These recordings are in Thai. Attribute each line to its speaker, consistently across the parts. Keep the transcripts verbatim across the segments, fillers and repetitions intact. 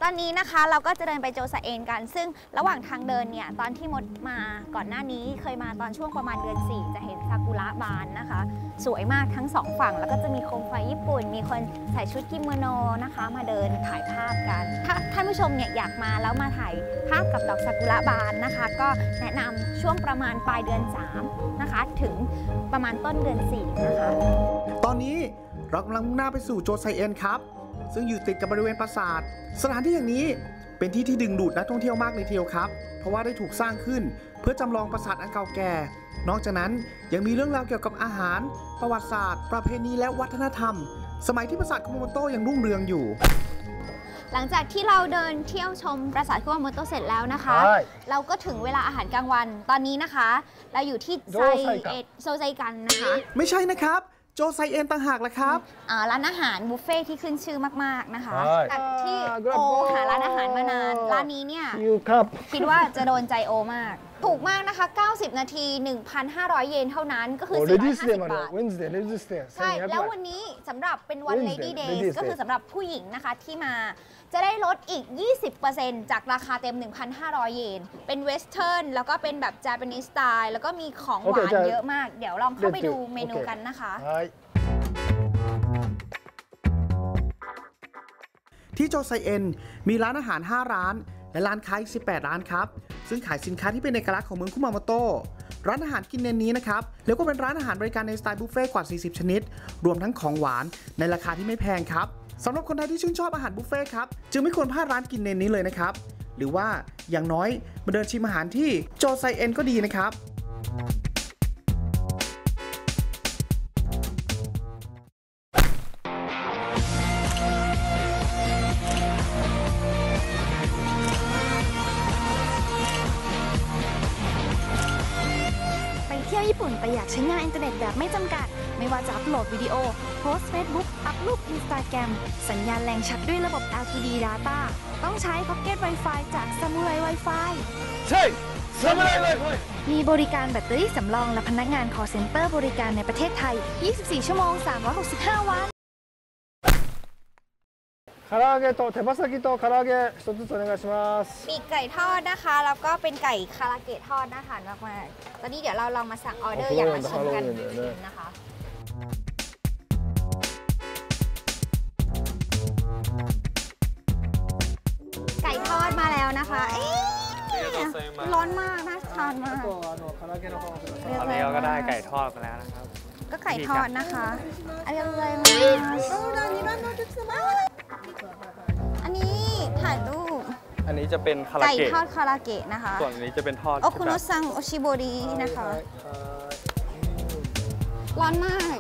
Speaker 1: ตอนนี้นะคะเราก็จะเดินไปโจซาเอนกันซึ่งระหว่างทางเดินเนี่ยตอนที่มดมาก่อนหน้านี้เคยมาตอนช่วงประมาณเดือนสี่จะเห็นซากุระบานนะคะสวยมากทั้งสองฝั่งแล้วก็จะมีโคมไฟญี่ปุ่นมีคนใส่ชุดกิโมโนนะคะมาเดินถ่ายภาพกันถ้าท่านผู้ชมเนี่ยอยากมาแล้วมาถ่ายภาพกับดอกซากุระบานนะคะก็แนะนำช่วงประมาณปลายเดือนสามนะคะถึงประมาณต้นเดือนสี่นะคะ
Speaker 2: ตอนนี้เรากำลังมุ่งหน้าไปสู่โจไซเอนครับซึ่งอยู่ติดกับบริเวณปราสาทสถานที่อย่างนี้เป็นที่ที่ดึงดูดนักท่องเที่ยวมากเลยทีเดียวครับเพราะว่าได้ถูกสร้างขึ้นเพื่อจำลองปราสาทอันเก่าแก่นอกจากนั้นยังมีเรื่องราวเกี่ยวกับอาหารประวัติศาสตร์ประเพณีและวัฒนธรรมสมัยที่ปราสาทคุมาโมโตะยังรุ่งเรืองอยู่
Speaker 1: หลังจากที่เราเดินเที่ยวชมปราสาทคุมาโมโตะเสร็จแล้วนะคะเราก็ถึงเวลาอาหารกลางวันตอนนี้นะคะเราอยู่ที่ไซเอโซไซกันนะคะ
Speaker 2: ไม่ใช่นะครับโจไซเอนต่างหากแหละครับ
Speaker 1: ร้านอาหารบุฟเฟ่ที่ขึ้นชื่อมากๆนะคะจากที่โอหาร้านอาหารมานานร้านนี้เนี่ยคิดว่าจะโดนใจโอมากถูกมากนะคะเก้าสิบนาที หนึ่งพันห้าร้อย เยนเท่านั้นก็คือสี่ร้อยห้าสิบบาทใช่แล้ววันนี้สำหรับเป็นวัน Lady Days ก็คือสำหรับผู้หญิงนะคะที่มาจะได้ลดอีก ยี่สิบเปอร์เซ็นต์ จากราคาเต็ม หนึ่งพันห้าร้อย เยนเป็นเวสเทิร์นแล้วก็เป็นแบบ Japanese style แล้วก็มีของหวานเยอะมากเดี๋ยวลองเข้าไปดูเมนูกันนะคะ
Speaker 2: ที่โจไซเอนมีร้านอาหารห้าร้านและร้านค้าอีกสิบแปดร้านครับซึ่งขายสินค้าที่เป็นเอกลักษณ์ของเมืองคุมาโมโตะร้านอาหารกินเน้นนี้นะครับแล้วก็เป็นร้านอาหารบริการในสไตล์บุฟเฟ่กว่าสี่สิบชนิดรวมทั้งของหวานในราคาที่ไม่แพงครับสำหรับคนไทยที่ชื่นชอบอาหารบุฟเฟ่ครับจึงไม่ควรพลาดร้านกินเน้นนี้เลยนะครับหรือว่าอย่างน้อยมาเดินชิมอาหารที่โจไซเอนก็ดีนะครับ
Speaker 3: ญี่ปุ่นแต่อยากใช้งานอินเทอร์เน็ตแบบไม่จำกัดไม่ว่าจะอัปโหลดวิดีโอโพสต์ Facebook อัพรูป Instagram สัญญาณแรงชัดด้วยระบบ แอล ที ดี Data ต้องใช้ Pocket Wi-Fi จาก Samurai Wi-Fi
Speaker 4: ใช่ Samurai Wi-Fi
Speaker 3: มีบริการแบตเตอรี่สำรองและพนักงาน call center บริการในประเทศไทย ยี่สิบสี่ ชั่วโมง สามร้อยหกสิบห้า วัน
Speaker 4: 唐揚げと手羽先と唐揚げ一つずつお願いします
Speaker 1: ปีกไก่ทอดนะคะแล้วก็เป็นไก่คาราเกะทอดน่าทานมากๆตอนนี้เดี๋ยวเราลองมาสั่งออเดอร์อย่างละชิ้นกันนะคะไก่ทอดมาแล้วนะคะเอ๊ะร้อนมากน่าทานมาก
Speaker 5: ตอนนี้เราก็ได้ไก่ทอดมาแล้วนะครับ
Speaker 1: ก็ไก่ทอดนะคะอะไรเลยมาอันนี้ถ่ายรูป
Speaker 5: อันนี้จะเป็นคาราเกะ
Speaker 1: ไก่ทอดคาราเกะนะคะ
Speaker 5: ส่วนอันนี้จะเป็นทอด
Speaker 1: โอคุโนะซังโอชิโบรินะคะร้อนมาก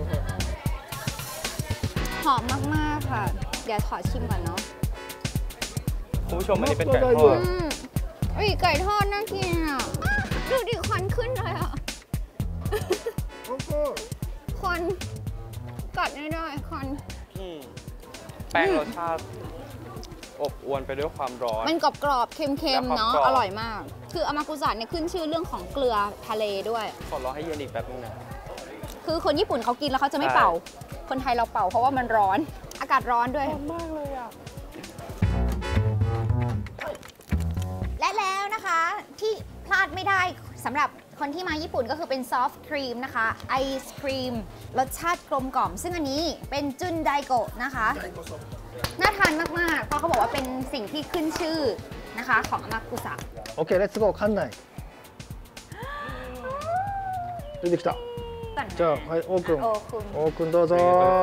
Speaker 1: หอมมากๆค่ะเดี๋ยวขอชิมก่อนเนาะ
Speaker 5: คุณผู้ชมอันนี้เป็นไก่ทอด
Speaker 1: อุ้ยไก่ทอดน่ากินอ่ะดูดิควันขึ้นเลยอ่ะควันกัดไม่ได้ควัน
Speaker 5: แป้งรสชาติอบอวลไปด้วยความร้อน
Speaker 1: มันกรอบกรอบเค็มๆเนาะอร่อยมากคืออามากุสะเนี่ยขึ้นชื่อเรื่องของเกลือทะเลด้วย
Speaker 5: ขอรอให้เย็นอีกแป๊บนึงนะ
Speaker 1: คือคนญี่ปุ่นเขากินแล้วเขาจะไม่เป่าคนไทยเราเป่าเพราะว่ามันร้อนอากาศร้อนด้วย
Speaker 5: ร้อนมากเลยอ่ะ
Speaker 1: และแล้วนะคะที่พลาดไม่ได้สำหรับคนที่มาญี่ปุ่นก็คือเป็นซอฟต์ครีมนะคะไอศครีมรสชาติกลมกล่อมซึ่งอันนี้เป็นจุนไดโกะนะคะน่าทานมากๆเพราะเขาบอกว่าเป็นสิ่งที่ขึ้นชื่อนะคะของอามากุสะ
Speaker 4: โอเค let's go 館内出てきたじゃあはいオープンオープンどうぞ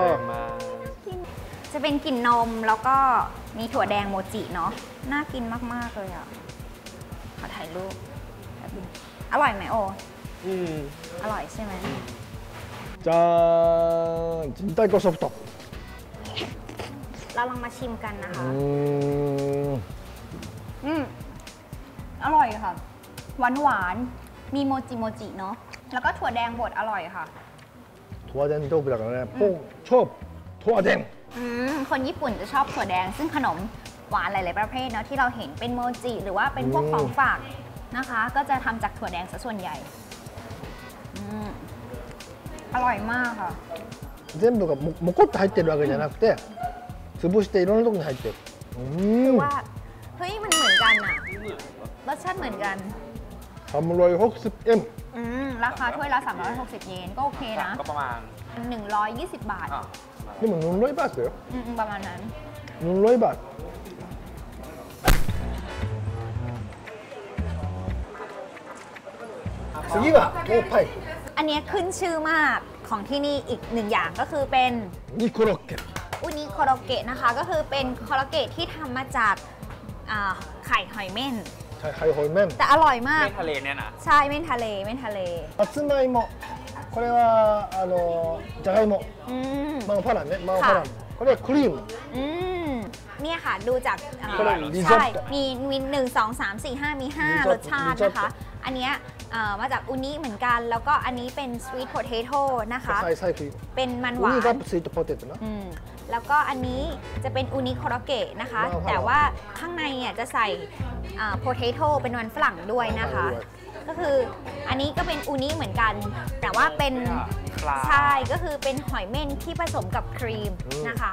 Speaker 1: จะเป็นกลิ่นนมแล้วก็มีถั่วแดงโมจิเนาะน่ากินมากๆเลยอ่ะขอถ่ายรูปอร่อยไหมโออืมอร่อยใช่ไหม
Speaker 4: じゃーん明太子ソフト
Speaker 1: เราลองมาชิมกันนะคะอืมอร่อยค่ะหวานหวานมีโมจิโมจิเนาะแล้วก็ถั่วแดงบดอร่อยค่ะ
Speaker 4: ถั่วแดงชอบแบบนี้พงชอบถั่วแดง
Speaker 1: อืมคนญี่ปุ่นจะชอบถั่วแดงซึ่งขนมหวานหลายๆประเภทเนาะที่เราเห็นเป็นโมจิหรือว่าเป็นพวกของฝากนะคะก็จะทำจากถั่วแดงซะส่วนใหญ่อร่อยมากค่ะ
Speaker 4: 全部がもこっと入ってるわけじゃなくて潰していろんなところに入ってる
Speaker 1: คือว่าเฮ้ยมันเหมือนกันอะรสชาติเหมือนกัน
Speaker 4: สามร้อยหกสิบเอ็ม
Speaker 1: อืมราคาถ้วยละสามร้อยหกสิบเยนก็โอเคนะ
Speaker 5: ก็ประมาณ
Speaker 1: หนึ่งร้อยยี่สิบบาท
Speaker 4: นี่มันหนึ่งร้อยบาทเหรอ
Speaker 1: อืมประมาณนั้น
Speaker 4: หนึ่งร้อยบาท次はโอ้ไป
Speaker 1: อันนี้ขึ้นชื่อมากของที่นี่อีกหนึ่งอย่างก็คือเป็น
Speaker 4: นิโคโรเกะ
Speaker 1: อุนิโคโรเกะนะคะก็คือเป็นโคโรเกะที่ทำมาจากไข่หอยเม่น
Speaker 4: ใช่ไข่หอยเม่น
Speaker 1: แต่อร่อยมาก
Speaker 5: เม่นทะเลเนี่ยนะ
Speaker 1: ใช่เม่นทะเลเม่นทะเล
Speaker 4: さつまいもこれはあのじゃがいもマンファランねマンファランこれはクリーム
Speaker 1: อืมเนี่ยค่ะดูจากใช่มีมีหนึ่งสองสามสี่ห้ามีห้ารสชาตินะคะอันเนี้ยมาจากอุนิเหมือนกันแล้วก็อันนี้เป็นสวีทโพเทโต้นะคะเป็นมันหวาน
Speaker 4: อุนิกับสวีทโพเทโต้นะ
Speaker 1: แล้วก็อันนี้จะเป็นอุนิโคโรเกะนะคะแต่ว่าข้างในเนี่ยจะใส่โพเทโต้เป็นมันฝรั่งด้วยนะคะก็คืออันนี้ก็เป็นอุนิเหมือนกันแต่ว่าเป็นใช่ก็คือเป็นหอยเม่นที่ผสมกับครีมนะคะ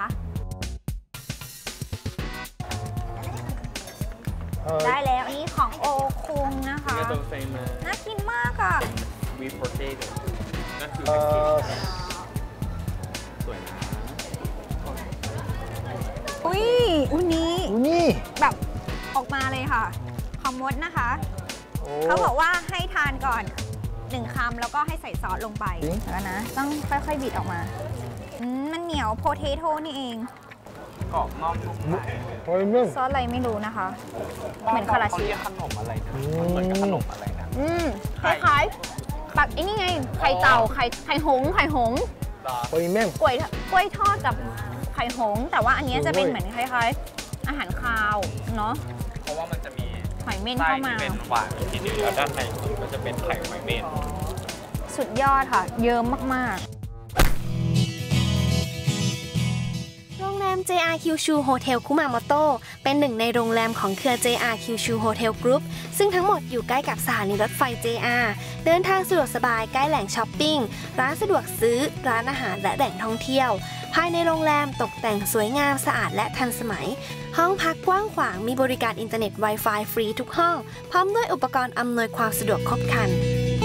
Speaker 1: ได้แล้วอันนี้ของโอคุงนะคะน่ากินมากอ่ะ
Speaker 5: วีโปรเทโต้นั่นคือสวยนะ
Speaker 1: อุ้ยอุนิ
Speaker 4: อุนิ
Speaker 1: แบบออกมาเลยค่ะคอมมดนะคะเขาบอกว่าให้ทานก่อนหนึ่งคำแล้วก็ให้ใส่ซอสลงไปแล้วนะต้องค่อยๆบิดออกมามันเหนียวโพเทโต้นี่เอง
Speaker 5: กรอบนอกนุ่ม
Speaker 4: ใน
Speaker 1: ซอสอะไรไม่รู้นะคะเหมือนคาราชิ
Speaker 5: ขนมอะไรนะเหมือนกับขนมอะไรนะ
Speaker 1: อืมคล้ายๆแบบไอ้นี่ไงไข่เต่าไข่ไข่หงไข่หง
Speaker 4: กล้วยแม่
Speaker 1: กล้วยกล้วยทอดกับไข่หงแต่ว่าอันนี้จะเป็นเหมือนคล้ายๆอาหารคาวเนาะ
Speaker 5: เพราะว่ามันจะมี
Speaker 1: หอยเม่นเข้ามา
Speaker 5: เป็นหวานที่เนื้อด้านในก็จะเป็นไข่หอยเม่น
Speaker 1: สุดยอดค่ะเยอะมากๆ
Speaker 3: โรงแรม เจ อาร์ Kyushu Hotel Kumamoto เป็นหนึ่งในโรงแรมของเครือ เจ อาร์ Kyushu Hotel Group ซึ่งทั้งหมดอยู่ใกล้กับสถานีรถไฟ เจ อาร์ เดินทางสะดวกสบายใกล้แหล่งช้อปปิ้งร้านสะดวกซื้อร้านอาหารและแหล่งท่องเที่ยวภายในโรงแรมตกแต่งสวยงามสะอาดและทันสมัยห้องพักกว้างขวางมีบริการอินเทอร์เน็ต Wi-Fi ฟรีทุกห้องพร้อมด้วยอุปกรณ์อำนวยความสะดวกครบครัน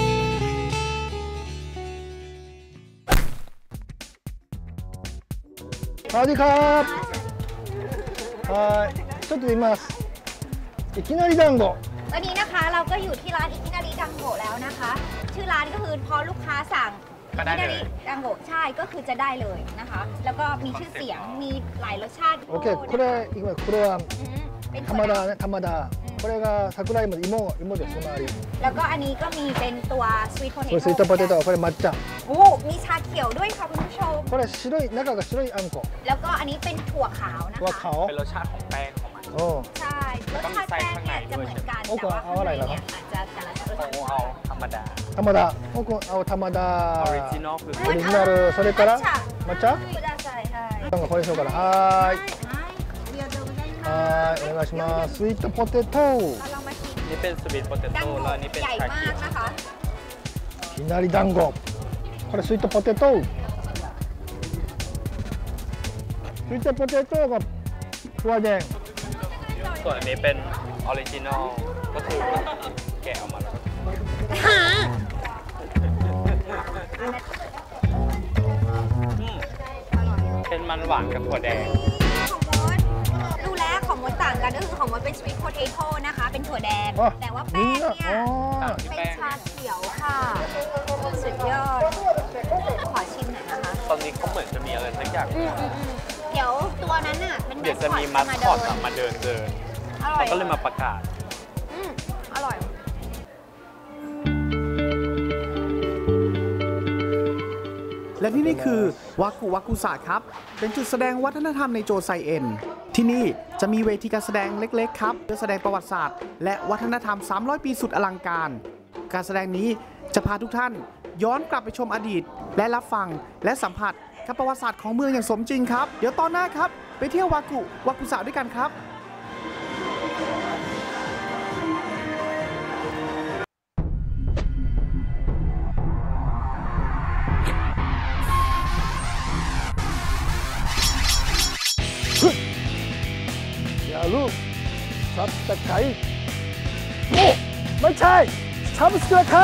Speaker 4: สวัสดีครับはいちょっと言いますいきなり団子
Speaker 1: วันนี้นะคะเราก็อยู่ที่ร้านอิคินาริดังโกะแล้วนะคะชื่อร้านก็คือพอลูกค้าสั่งอิคินาริดังโกะใช่ก็คือจะได้เลยนะคะแล้วก็มีชื่อเสียงมีหลายรสชาติ
Speaker 4: โอเคこれいきますこれはธรรมดาねธรรมดาこれが桜芋芋芋です周り
Speaker 1: แล้วก็อันนี้ก็มีเป็นตัวสวีทโพเทโต้
Speaker 4: スイートポテトこれ抹茶
Speaker 1: โอ้มีชาเขียวด้วยค่ะคุณผู้ชม
Speaker 4: これ白い中が白いあんこ
Speaker 1: แล้วก็อันนี้เป็นถั่วขาวนะคะ
Speaker 4: ถั่วขาว
Speaker 5: เป็นรสชาติของแป้งของมัน
Speaker 4: โอ้
Speaker 1: ใช่รสชาติแป้งเนี่ยจะเหมือนกันแต่ว่าข้างในเนี่ยอาจจะแต่ละรสชาติ
Speaker 5: เอาธรรมดา
Speaker 4: ธรรมดาโอ้เอาธรรมดา
Speaker 5: ออริจินอลคือ
Speaker 4: オリジナルそれから抹茶
Speaker 1: くださいはい
Speaker 4: なんかこれしようかなはーいはいお願いしますスイートポテト
Speaker 5: นี่เป็นสวีทโพเทโต้แล้วนี่เป็นชาเขียว
Speaker 1: นะคะ
Speaker 4: いきなり団子これスイートポテトスイートポテトกับถั่วแดง
Speaker 5: ส่วนอันนี้เป็นออริจินอลก็คือแกะออกมาแล้วเป็นมันหวานกับถั่วแดง
Speaker 1: ดูแลของมดต่างกันก็คือของมดเป็นสวีทโพเทโต้นะคะเป็นถั่วแดงแต่ว่าแป้งเนี่ยเป็นชาเขียวค่ะสุดยอดขอชิมหน่อยนะคะ
Speaker 5: ตอนนี้เขาเหมือนจะมีอะไรสักอย่าง
Speaker 1: เดี๋ยวตัวนั้นน่ะเป็น
Speaker 5: เดี๋ยวจะมีมัสคอตมาเดินเดินเขาก็เลยมาประกาศ
Speaker 1: อืมอร่อย
Speaker 2: และที่นี่คือวากุวากุสะครับเป็นจุดแสดงวัฒนธรรมในโจไซเอ็นที่นี่จะมีเวทีการแสดงเล็กๆครับเพื่อแสดงประวัติศาสตร์และวัฒนธรรมสามร้อยปีสุดอลังการการแสดงนี้จะพาทุกท่านย้อนกลับไปชมอดีตและรับฟังและสัมผัสกับประวัติศาสตร์ของเมืองอย่างสมจริงครับเดี๋ยวตอนหน้าครับไปเที่ยววากุวากุสะด้วยกันครับ
Speaker 4: いやอย่าลูกซับตะไคร้โอ้ไม่ใช่ซับสตะไคร้